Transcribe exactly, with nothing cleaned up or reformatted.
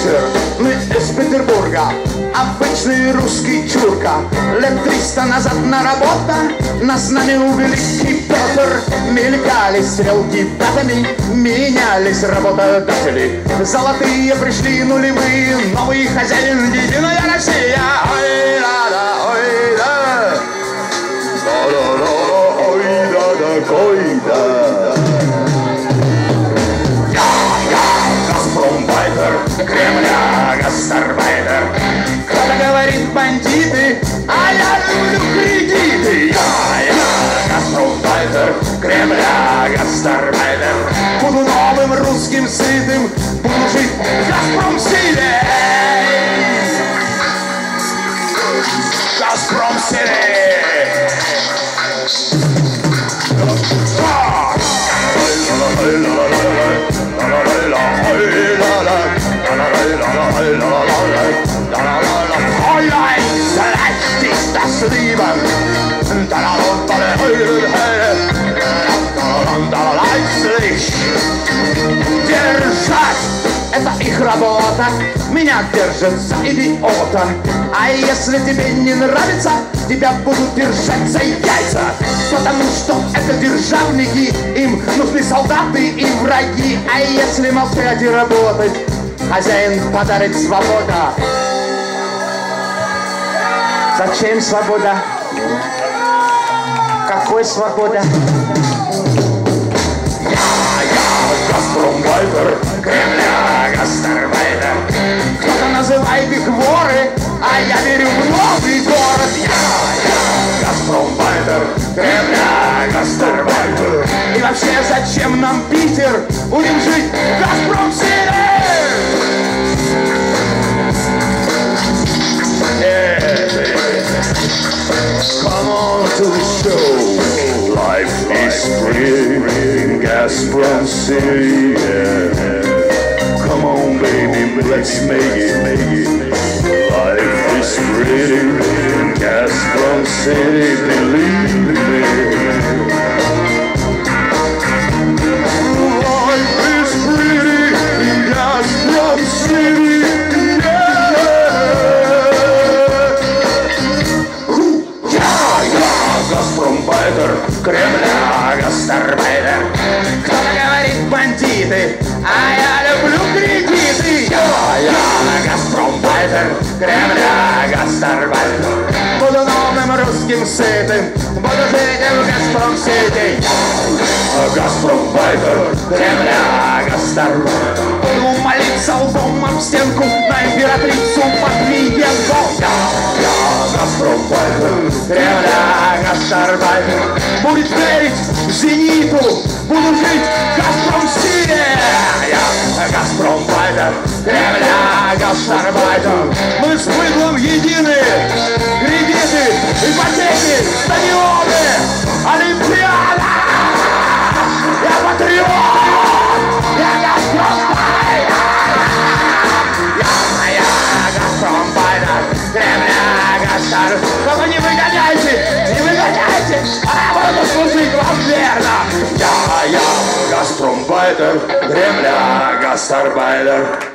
вечер, мы из Петербурга, обычный русский чурка. Лет триста назад на работа нас нанял великий Петр. Мелькали стрелки датами, менялись работодатели. Золотые пришли нулевые, новый хозяин, единая Россия. Ой-да-да, ой-да, да-да-да, ой-да-да, ой-да. Кремля, гастарбайтер. Кто-то говорит бандиты, а я люблю кредиты. Я, я, гастарбайтер, Кремля, гастарбайтер. Буду новым русским сытым, буду жить в Газпром-Сити. Газпром-Сити. Держать — это их работа, меня держат за идиота. А если тебе не нравится, тебя будут держать за яйца. Потому что это державники, им нужны солдаты и враги. А если молчать и работать, хозяин подарит свобода. Зачем свобода? Какой свобода? Я, я, Газпромбайтер, Кремля, гастарбайтер. Кто-то называет их воры, а я верю в новый город. Я, я, Газпромбайтер, Кремля, гастарбайтер. И вообще, зачем нам Питер? Будем жить в Газпром-Сити! Come on to the show. Life is free in Газпром-Сити. Come on, baby, let's make it. Life is pretty in Газпром-Сити. Believe me. Life is pretty in Газпром-Сити. Газпромбайтер, Кремля, гастарбайтер. Кто-то говорит бандиты, а я люблю кредиты. Я, я, Газпромбайтер, Кремля, гастарбайтер. Буду новым русским сытым, буду жить в Газпром-Сити. Газпромбайтер, Кремля, гастарбайтер. Буду молиться лбом об стенку на императрицу Матвиенко. Я, я, Газпромбайтер, Кремля, гастарбайтер. Будет верить в Зениту, буду жить в Газпром-Сити. Я, Газпромбайтер, Кремля, гастарбайтер. Мы с быдлом едины, кредиты, ипотеки, стадионы, Олимпиада. Я патриот, я Газпромбайтер. Я, я, Газпромбайтер, Кремля, гастарбайтер. Только не выгоняйте, не выгоняйте, а я буду служить вам верно. Я, я, Газпромбайтер, Кремля, гастарбайтер.